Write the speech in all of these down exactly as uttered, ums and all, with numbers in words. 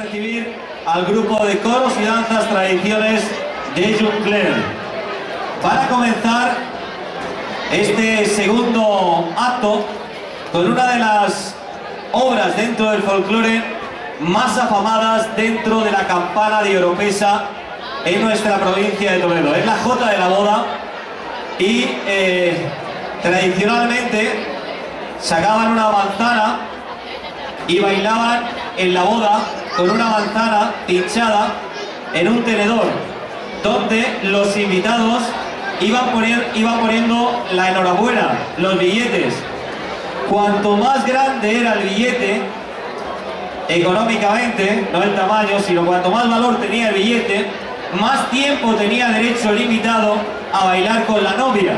recibir al grupo de coros y danzas tradiciones de Juncler. Para comenzar este segundo acto con una de las obras dentro del folclore más afamadas dentro de la campana de Oropesa en nuestra provincia de Toledo. Es la Jota de la Boda y eh, tradicionalmente sacaban una manzana y bailaban en la boda con una manzana pinchada en un tenedor, donde los invitados iban, poner, iban poniendo la enhorabuena, los billetes. Cuanto más grande era el billete, económicamente, no el tamaño, sino cuanto más valor tenía el billete, más tiempo tenía derecho el invitado a bailar con la novia.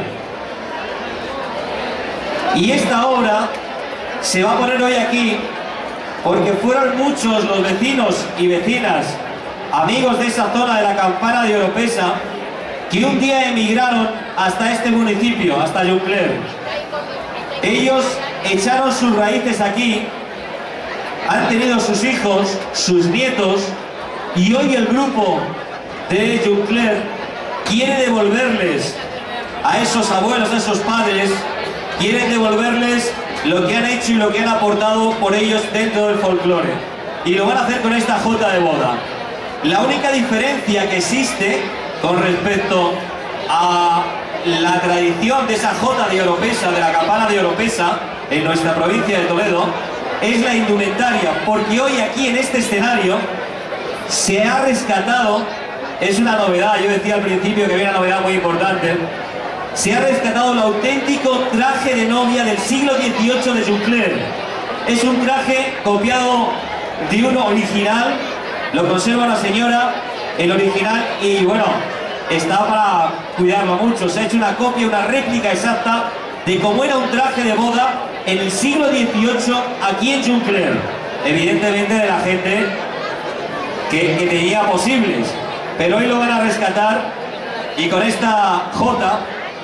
Y esta obra se va a poner hoy aquí porque fueron muchos los vecinos y vecinas, amigos de esa zona de la campana de Oropesa, que un día emigraron hasta este municipio, hasta Juncler. Ellos echaron sus raíces aquí, han tenido sus hijos, sus nietos, y hoy el grupo de Juncler quiere devolverles a esos abuelos, a esos padres, quieren devolverles lo que han hecho y lo que han aportado por ellos dentro del folclore. Y lo van a hacer con esta Jota de Boda. La única diferencia que existe con respecto a la tradición de esa Jota de Oropesa, de la campana de Oropesa, en nuestra provincia de Toledo, es la indumentaria, porque hoy aquí en este escenario se ha rescatado, es una novedad, yo decía al principio que había una novedad muy importante, se ha rescatado el auténtico traje de novia del siglo dieciocho de Juncler. Es un traje copiado de uno original, lo conserva la señora, el original, y bueno, está para cuidarlo mucho. Se ha hecho una copia, una réplica exacta de cómo era un traje de boda en el siglo dieciocho aquí en Juncler. Evidentemente de la gente que, que tenía posibles, pero hoy lo van a rescatar y con esta Jota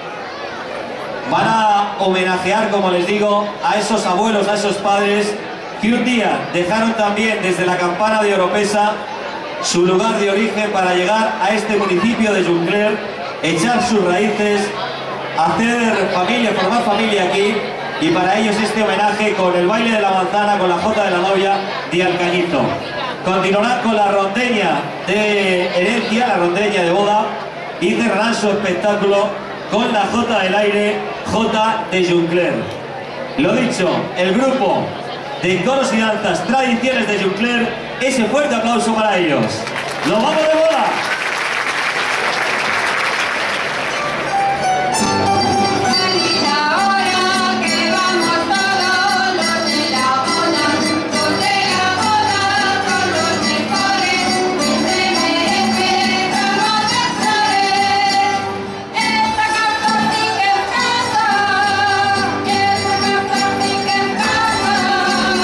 van a homenajear, como les digo, a esos abuelos, a esos padres que un día dejaron también desde la campana de Oropesa su lugar de origen para llegar a este municipio de Juncler, echar sus raíces, hacer familia, formar familia aquí, y para ellos este homenaje con el baile de la manzana, con la Jota de la novia de Alcañizo. Continuarán con la rondeña de herencia, la rondeña de boda, y cerrarán su espectáculo con la Jota del aire, Jota de Juncler. Lo dicho, el grupo de coros y danzas tradiciones de Juncler, ese fuerte aplauso para ellos. ¡Nos vamos de boda!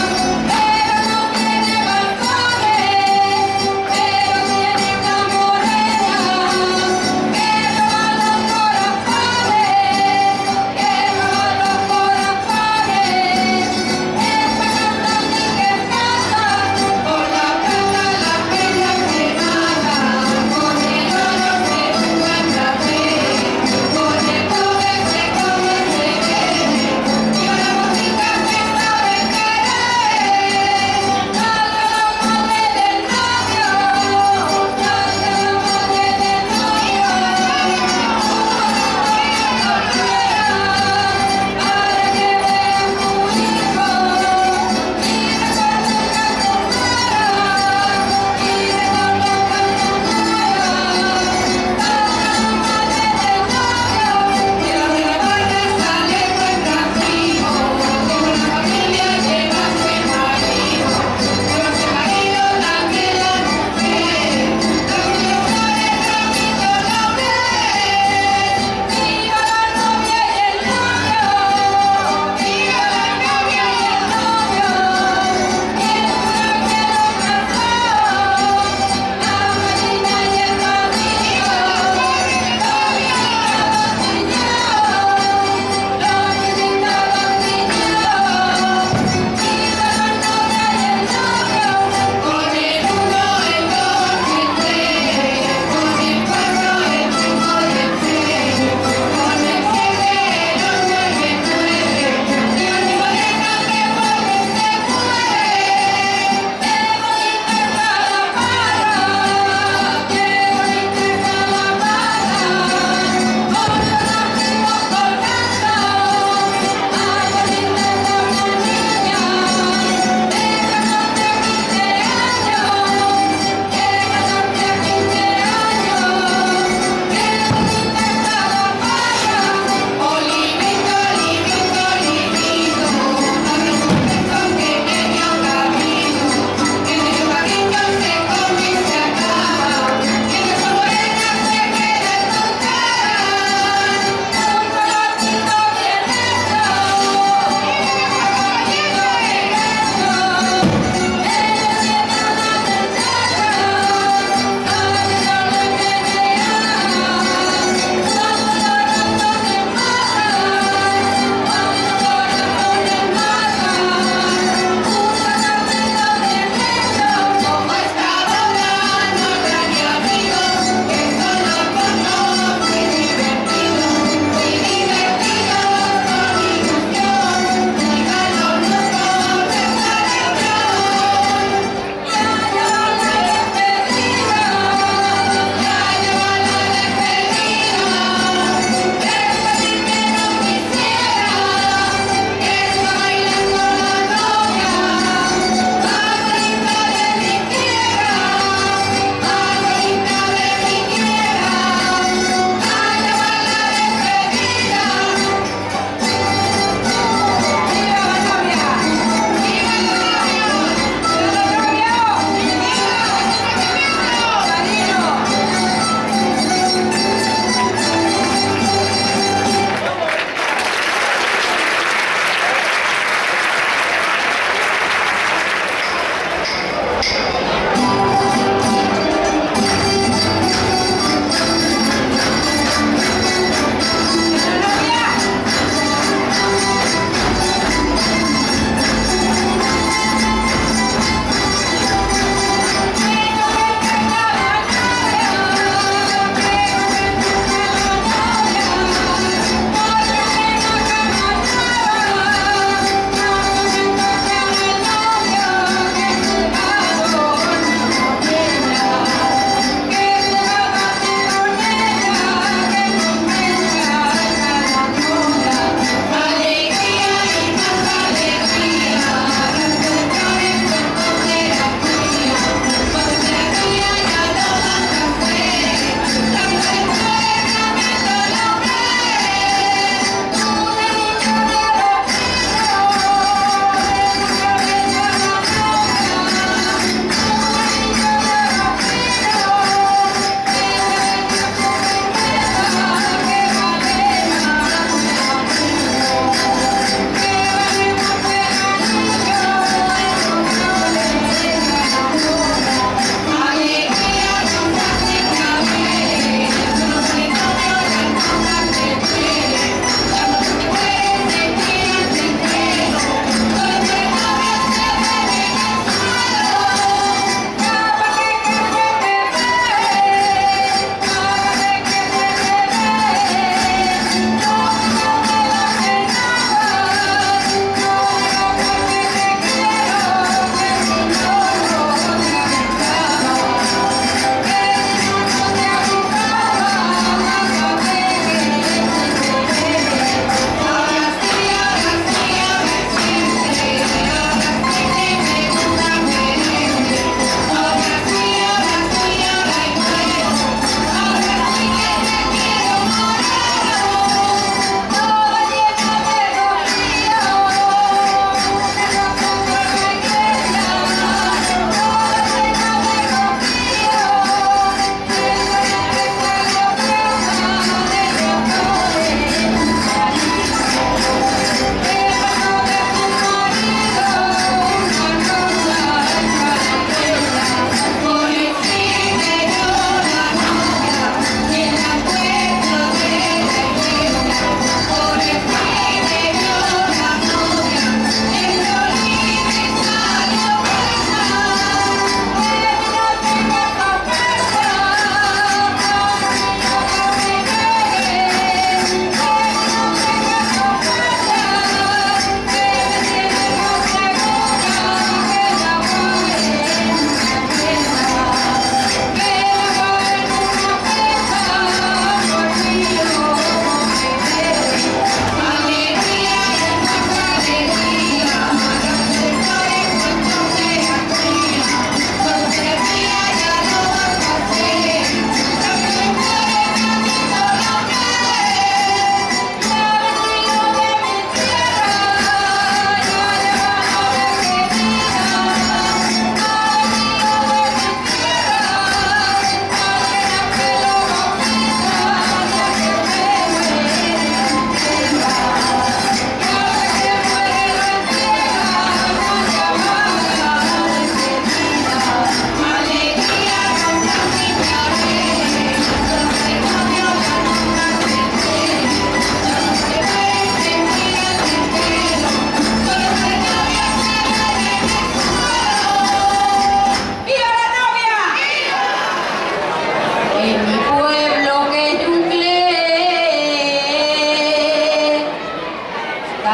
Amor.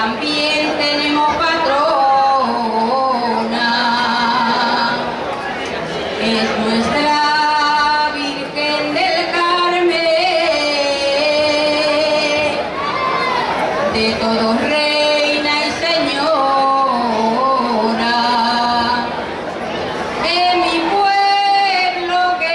también tenemos patrona, es nuestra Virgen del Carmen, de todos reina y señora, en mi pueblo que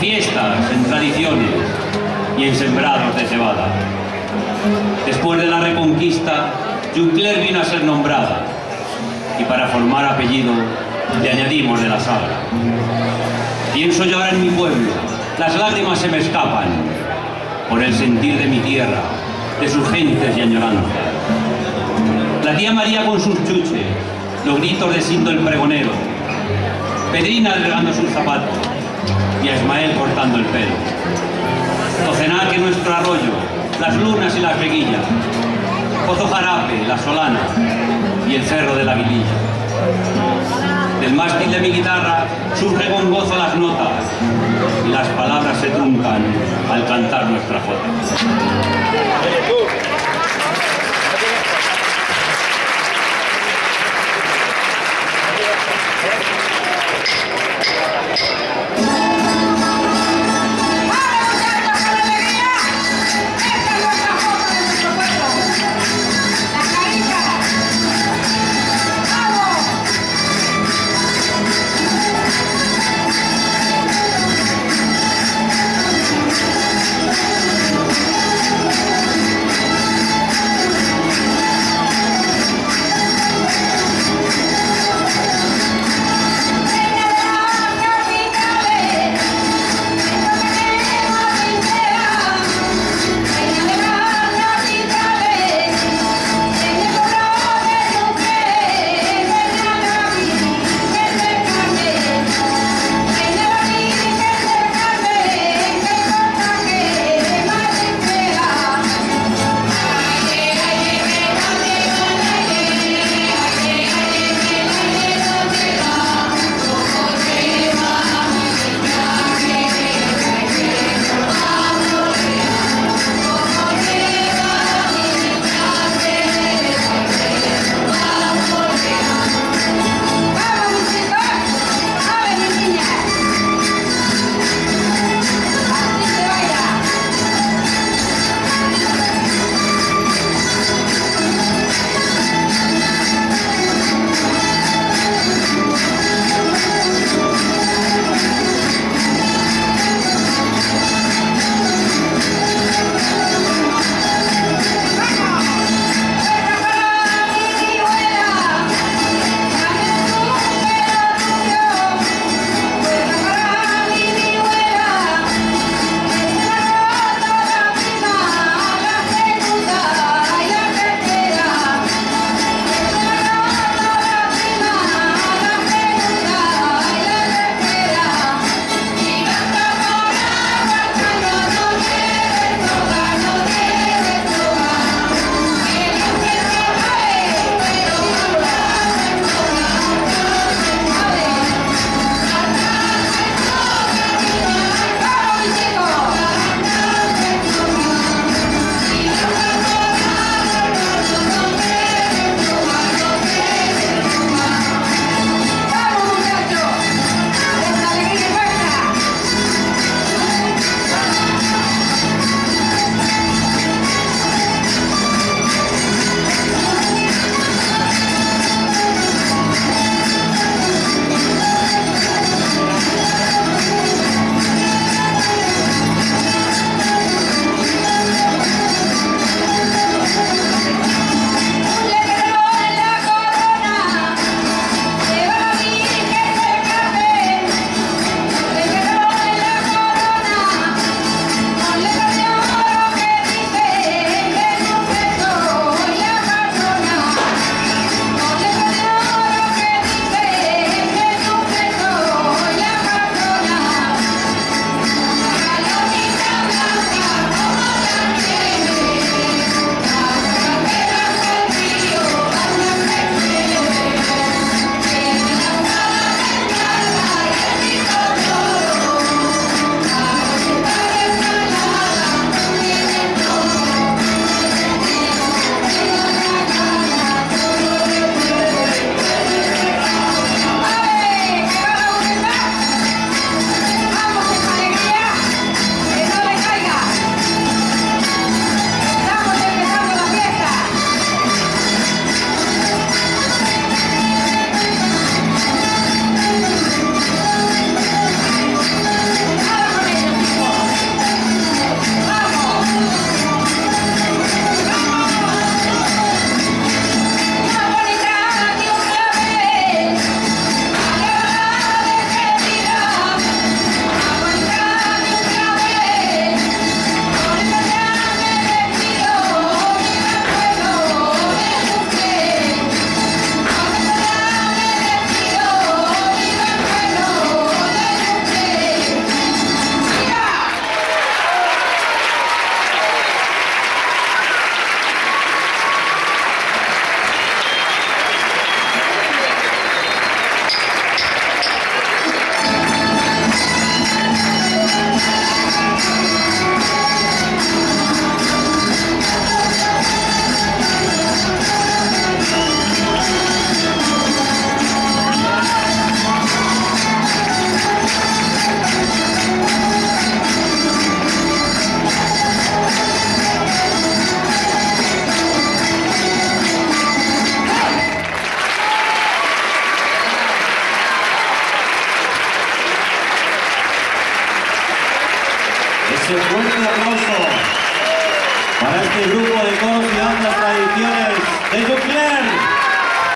fiestas, en tradiciones y en sembrados de cebada. Después de la Reconquista, Juncler vino a ser nombrada y para formar apellido le añadimos de la sagra. Pienso llorar en mi pueblo, las lágrimas se me escapan por el sentir de mi tierra, de sus gentes y añoranzas. La tía María con sus chuches, los gritos de Sindo el pregonero, Pedrina regando sus zapatos y a Ismael cortando el pelo. Tocenac en nuestro arroyo, las lunas y las veguillas, Pozo Jarape, la Solana y el cerro de la Vililla. Del mástil de mi guitarra surge con gozo las notas y las palabras se truncan al cantar nuestra jota. Ese fuerte aplauso para este grupo de coros y danzas tradiciones de Jucler.